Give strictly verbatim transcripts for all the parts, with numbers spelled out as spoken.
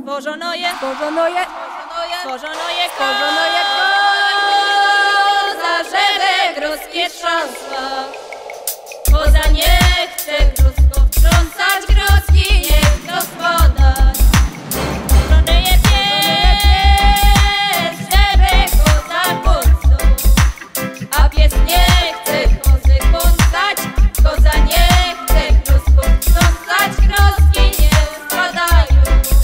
Stworzono je, stworzono je, stworzono je, stworzono je koza, żeby groskie trząsła. Koza nie chce grosko wtrącać, groski niech gospodarz. Stworzony je pies, żeby koza kąsą, a pies nie chce kozy kąsać. Koza nie chce grosko wtrącać, groski nie spadają.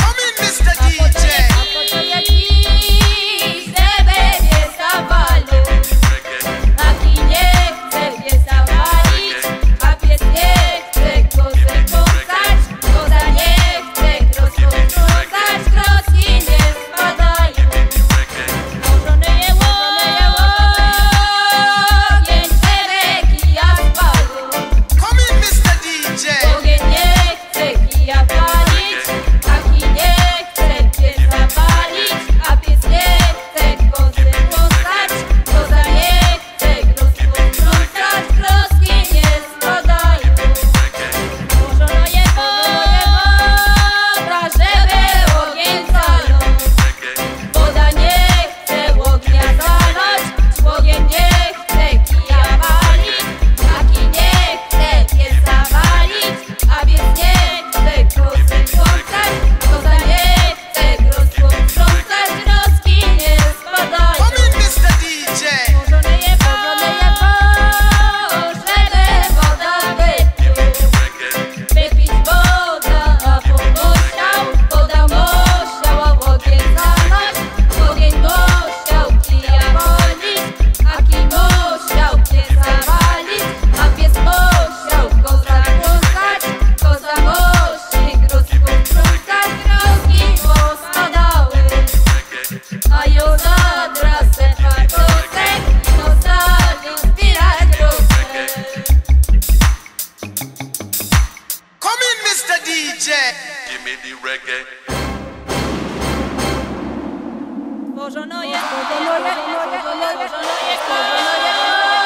Stworzono je, stworzono je, stworzono je, stworzono je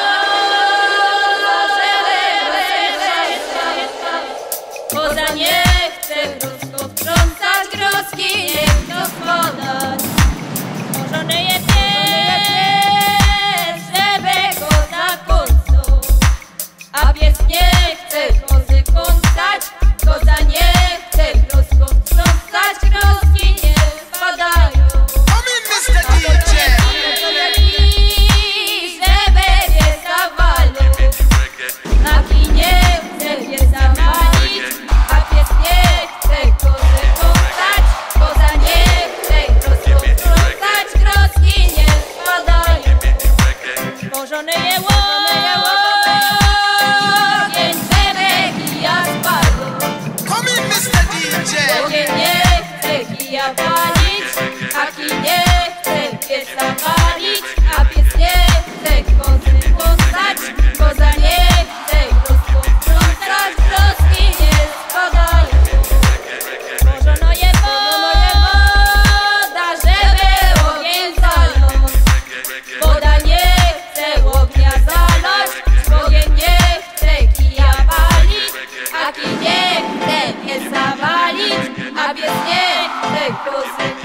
koza nie chce grosko wtrącać, groski niech gospodarz. Stworzony je pies, żeby koza kąsą, a pies nie chce kozy kąsać. Koza nie chce grosko wtrącać, groski nie spadają. Stworzony je ogień, żeby kija spadł. Ogień nie chce kija palić, a kij nie chce pieca palić, a pies nie chce kozy kąsać. Koza nie chce grosko wtrącać, groski nie spadają. Stworzono je woda, żeby ogień zalać. Woda nie chce ognia zalać, ogień nie chce kija palić, a kij nie chce pieca palić, a pies nie chce kozy